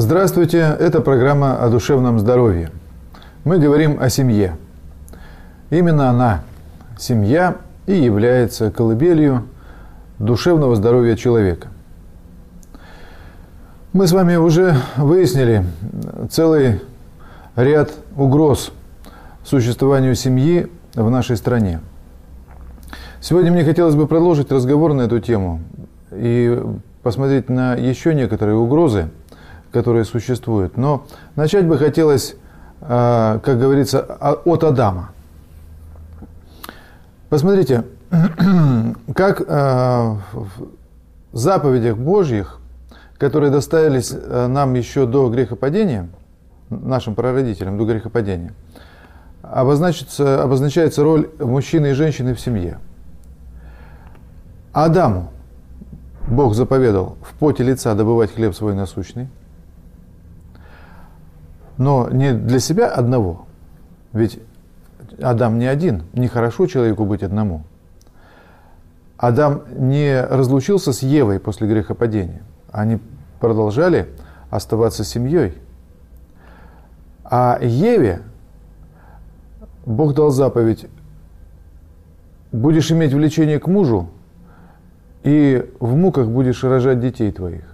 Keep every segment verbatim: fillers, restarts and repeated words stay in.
Здравствуйте, это программа о душевном здоровье. Мы говорим о семье. Именно она, семья, и является колыбелью душевного здоровья человека. Мы с вами уже выяснили целый ряд угроз существованию семьи в нашей стране. Сегодня мне хотелось бы продолжить разговор на эту тему и посмотреть на еще некоторые угрозы, которые существуют. Но начать бы хотелось, как говорится, от Адама. Посмотрите, как в заповедях Божьих, которые доставились нам еще до грехопадения, нашим прародителям до грехопадения, обозначается, обозначается роль мужчины и женщины в семье. Адаму Бог заповедал в поте лица добывать хлеб свой насущный, но не для себя одного, ведь Адам не один, нехорошо человеку быть одному. Адам не разлучился с Евой после грехопадения, они продолжали оставаться семьей. А Еве Бог дал заповедь: будешь иметь влечение к мужу, и в муках будешь рожать детей твоих.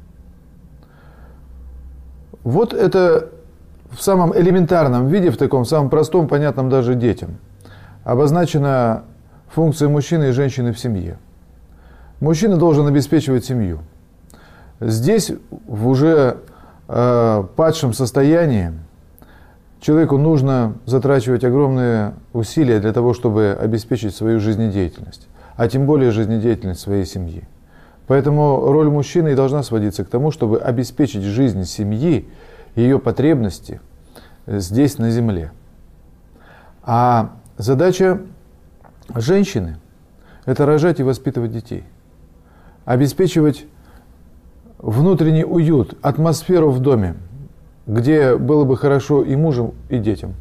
Вот это в самом элементарном виде, в таком самом простом, понятном даже детям, обозначена функция мужчины и женщины в семье. Мужчина должен обеспечивать семью. Здесь, в уже э, падшем состоянии, человеку нужно затрачивать огромные усилия для того, чтобы обеспечить свою жизнедеятельность, а тем более жизнедеятельность своей семьи. Поэтому роль мужчины и должна сводиться к тому, чтобы обеспечить жизнь семьи, ее потребности здесь, на земле. А задача женщины – это рожать и воспитывать детей, обеспечивать внутренний уют, атмосферу в доме, где было бы хорошо и мужу, и детям.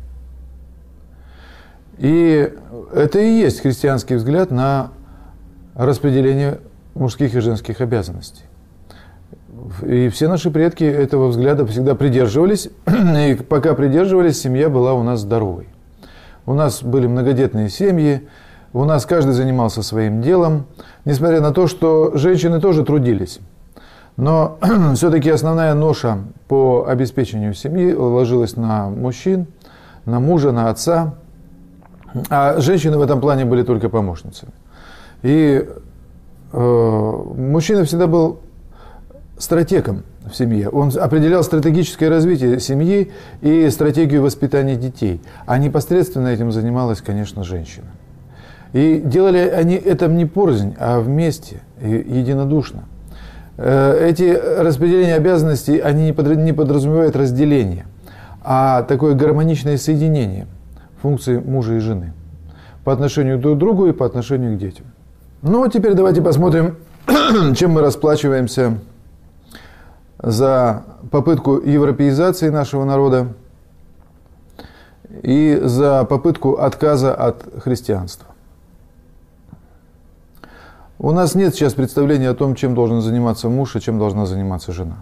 И это и есть христианский взгляд на распределение мужских и женских обязанностей. И все наши предки этого взгляда всегда придерживались, и пока придерживались, семья была у нас здоровой. У нас были многодетные семьи, у нас каждый занимался своим делом, несмотря на то, что женщины тоже трудились. Но все-таки основная ноша по обеспечению семьи ложилась на мужчин, на мужа, на отца, а женщины в этом плане были только помощницами. И э, мужчина всегда был стратегом в семье. Он определял стратегическое развитие семьи и стратегию воспитания детей. А непосредственно этим занималась, конечно, женщина. И делали они это не порознь, а вместе, единодушно. Эти распределения обязанностей, они не подразумевают разделение, а такое гармоничное соединение функций мужа и жены по отношению друг к другу и по отношению к детям. Ну, а теперь давайте посмотрим, чем мы расплачиваемся за попытку европеизации нашего народа и за попытку отказа от христианства. У нас нет сейчас представления о том, чем должен заниматься муж и чем должна заниматься жена.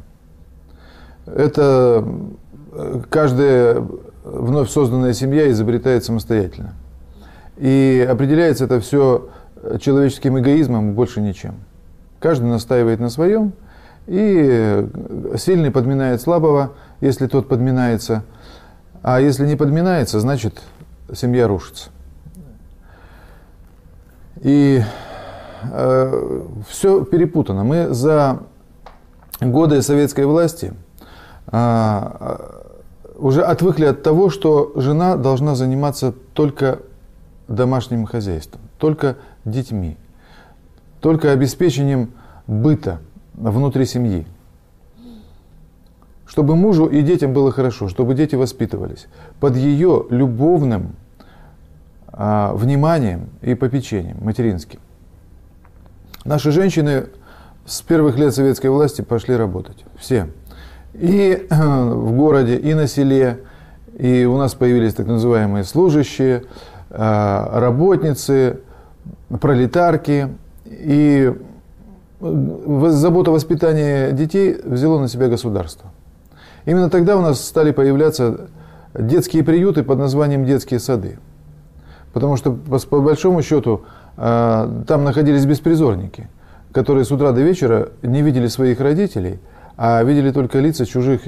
Это каждая вновь созданная семья изобретает самостоятельно. И определяется это все человеческим эгоизмом и больше ничем. Каждый настаивает на своем, и сильный подминает слабого, если тот подминается. А если не подминается, значит, семья рушится. И э, все перепутано. Мы за годы советской власти э, уже отвыкли от того, что жена должна заниматься только домашним хозяйством, только детьми, только обеспечением быта внутри семьи. Чтобы мужу и детям было хорошо, чтобы дети воспитывались под ее любовным а, вниманием и попечением материнским. Наши женщины с первых лет советской власти пошли работать. Все. И в городе, и на селе. И у нас появились так называемые служащие, работницы, пролетарки. И заботу о воспитании детей взяло на себя государство. Именно тогда у нас стали появляться детские приюты под названием детские сады. Потому что, по большому счету, там находились беспризорники, которые с утра до вечера не видели своих родителей, а видели только лица чужих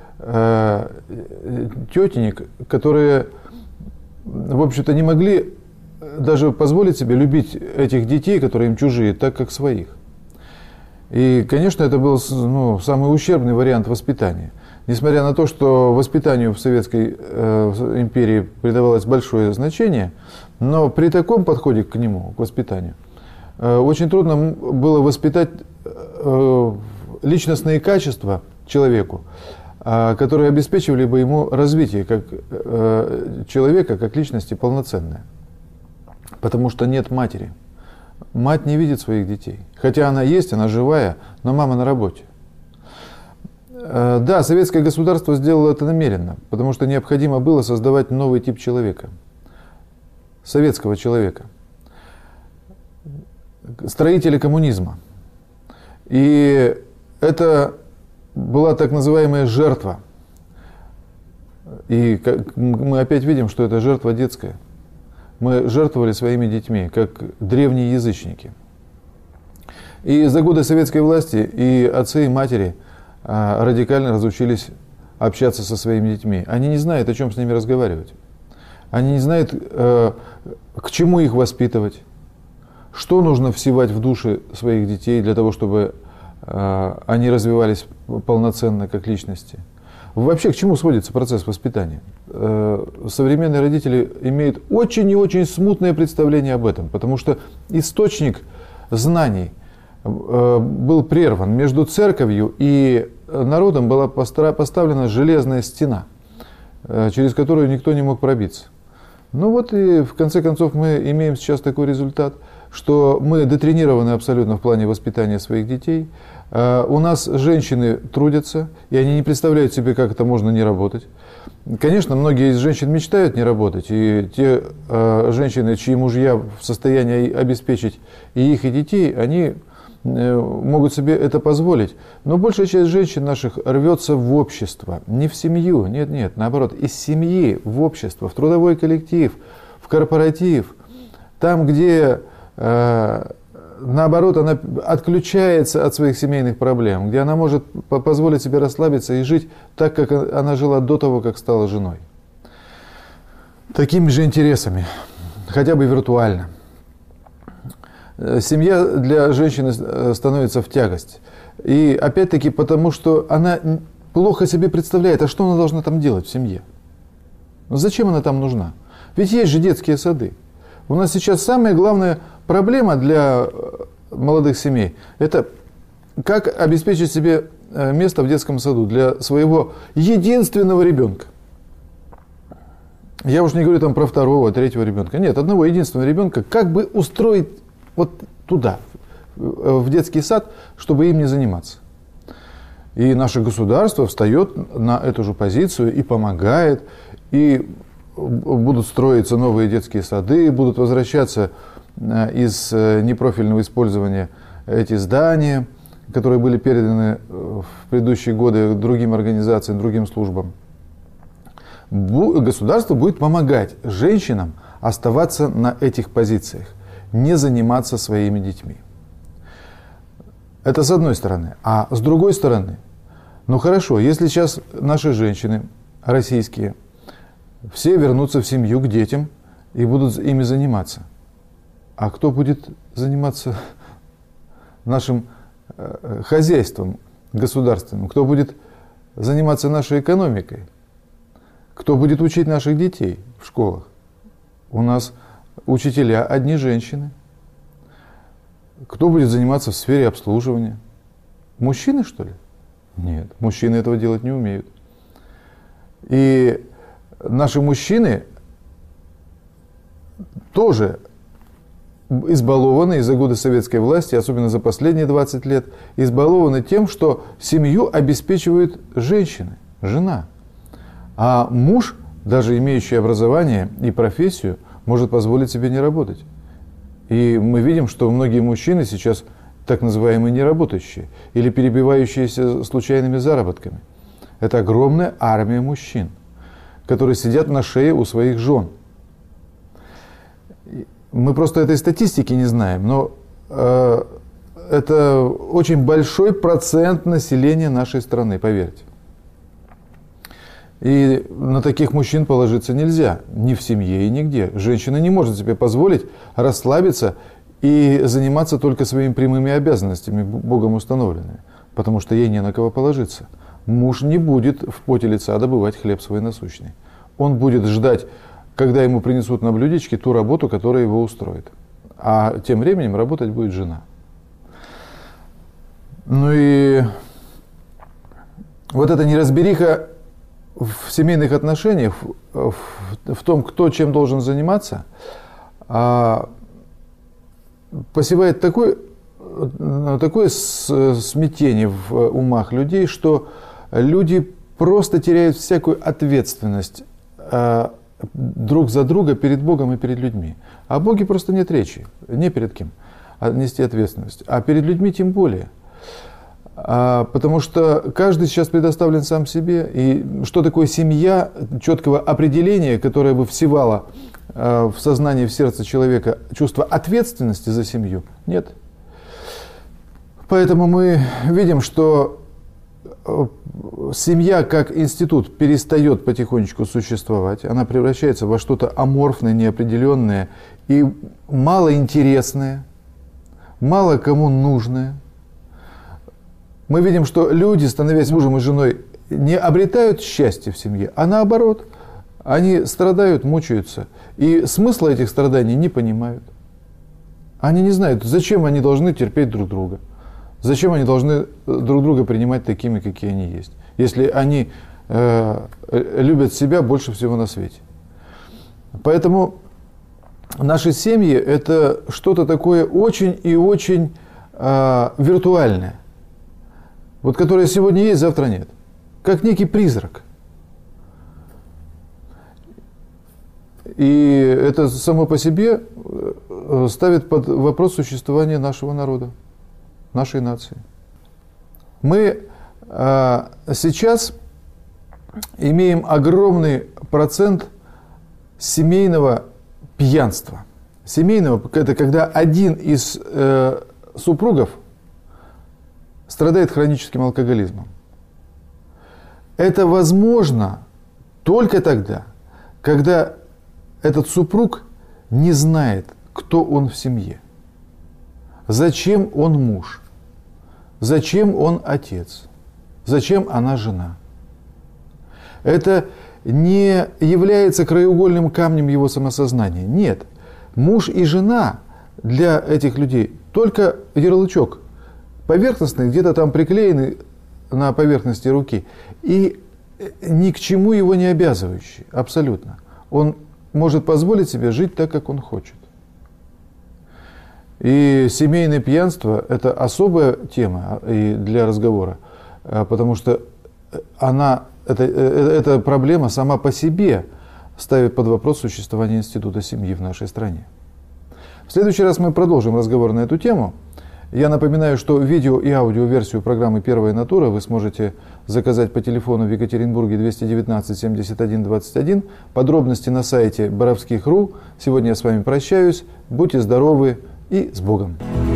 тетенек, которые, в общем-то, не могли даже позволить себе любить этих детей, которые им чужие, так как своих. И, конечно, это был, ну, самый ущербный вариант воспитания. Несмотря на то, что воспитанию в Советской э, империи придавалось большое значение, но при таком подходе к нему, к воспитанию, э, очень трудно было воспитать э, личностные качества человеку, э, которые обеспечивали бы ему развитие как э, человека, как личности полноценное. Потому что нет матери. Мать не видит своих детей. Хотя она есть, она живая, но мама на работе. Да, советское государство сделало это намеренно, потому что необходимо было создавать новый тип человека. Советского человека. Строителя коммунизма. И это была так называемая жертва. И мы опять видим, что это жертва детская. Мы жертвовали своими детьми, как древние язычники. И за годы советской власти и отцы, и матери радикально разучились общаться со своими детьми. Они не знают, о чем с ними разговаривать. Они не знают, к чему их воспитывать, что нужно всевать в души своих детей для того, чтобы они развивались полноценно как личности. Вообще, к чему сводится процесс воспитания? Современные родители имеют очень и очень смутное представление об этом, потому что источник знаний был прерван. Между церковью и народом была поставлена железная стена, через которую никто не мог пробиться. Ну вот и в конце концов мы имеем сейчас такой результат, что мы детренированы абсолютно в плане воспитания своих детей. У нас женщины трудятся, и они не представляют себе, как это можно не работать. Конечно, многие из женщин мечтают не работать, и те э, женщины, чьи мужья в состоянии обеспечить и их, и детей, они э, могут себе это позволить. Но большая часть женщин наших рвется в общество, не в семью, нет, нет, наоборот, из семьи в общество, в трудовой коллектив, в корпоратив, там, где... Э, наоборот, она отключается от своих семейных проблем, где она может позволить себе расслабиться и жить так, как она жила до того, как стала женой. Такими же интересами, хотя бы виртуально. Семья для женщины становится в тягость. И опять-таки потому, что она плохо себе представляет, а что она должна там делать в семье? Зачем она там нужна? Ведь есть же детские сады. У нас сейчас самая главная проблема для молодых семей – это как обеспечить себе место в детском саду для своего единственного ребенка. Я уж не говорю там про второго, третьего ребенка. Нет, одного единственного ребенка. Как бы устроить вот туда, в детский сад, чтобы им не заниматься. И наше государство встает на эту же позицию и помогает, и будут строиться новые детские сады, будут возвращаться из непрофильного использования эти здания, которые были переданы в предыдущие годы другим организациям, другим службам. Государство будет помогать женщинам оставаться на этих позициях, не заниматься своими детьми. Это с одной стороны. А с другой стороны, ну хорошо, если сейчас наши женщины российские все вернутся в семью к детям и будут ими заниматься. А кто будет заниматься нашим э, хозяйством государственным? Кто будет заниматься нашей экономикой? Кто будет учить наших детей в школах? У нас учителя одни женщины. Кто будет заниматься в сфере обслуживания? Мужчины, что ли? Нет, мужчины этого делать не умеют. И наши мужчины тоже избалованы из-за года советской власти, особенно за последние двадцать лет, избалованы тем, что семью обеспечивают женщины, жена. А муж, даже имеющий образование и профессию, может позволить себе не работать. И мы видим, что многие мужчины сейчас так называемые неработающие или перебивающиеся случайными заработками. Это огромная армия мужчин, которые сидят на шее у своих жен. Мы просто этой статистики не знаем, но э, это очень большой процент населения нашей страны, поверьте. И на таких мужчин положиться нельзя, ни в семье и нигде. Женщина не может себе позволить расслабиться и заниматься только своими прямыми обязанностями, Богом установленными, потому что ей не на кого положиться. Муж не будет в поте лица добывать хлеб свой насущный. Он будет ждать, когда ему принесут на блюдечке ту работу, которая его устроит. А тем временем работать будет жена. Ну и вот эта неразбериха в семейных отношениях, в, в, в том, кто чем должен заниматься, а, посевает такой, такое смятение в умах людей, что люди просто теряют всякую ответственность а, друг за друга перед Богом и перед людьми. О Боге просто нет речи, не перед кем нести ответственность, а перед людьми тем более. А, потому что каждый сейчас предоставлен сам себе. И что такое семья, четкого определения, которое бы всевало а, в сознание, в сердце человека чувство ответственности за семью, нет. Поэтому мы видим, что семья как институт перестает потихонечку существовать. Она превращается во что-то аморфное, неопределенное и малоинтересное, мало кому нужное. Мы видим, что люди, становясь мужем и женой, не обретают счастье в семье, а наоборот, они страдают, мучаются. И смысла этих страданий не понимают. Они не знают, зачем они должны терпеть друг друга. Зачем они должны друг друга принимать такими, какие они есть, если они э, любят себя больше всего на свете. Поэтому наши семьи – это что-то такое очень и очень э, виртуальное. Вот которое сегодня есть, завтра нет. Как некий призрак. И это само по себе ставит под вопрос существования нашего народа, нашей нации. Мы а, сейчас имеем огромный процент семейного пьянства. Семейного – это когда один из э, супругов страдает хроническим алкоголизмом. Это возможно только тогда, когда этот супруг не знает, кто он в семье, зачем он муж, зачем он отец, зачем она жена. Это не является краеугольным камнем его самосознания. Нет, муж и жена для этих людей только ярлычок, поверхностный, где-то там приклеенный на поверхности руки, и ни к чему его не обязывающий, абсолютно. Он может позволить себе жить так, как он хочет. И семейное пьянство – это особая тема и для разговора, потому что она, это, эта проблема сама по себе ставит под вопрос существование института семьи в нашей стране. В следующий раз мы продолжим разговор на эту тему. Я напоминаю, что видео и аудиоверсию программы «Первая натура» вы сможете заказать по телефону в Екатеринбурге двести девятнадцать семьдесят один двадцать один. Подробности на сайте боровских точка ру. Сегодня я с вами прощаюсь. Будьте здоровы и с Богом!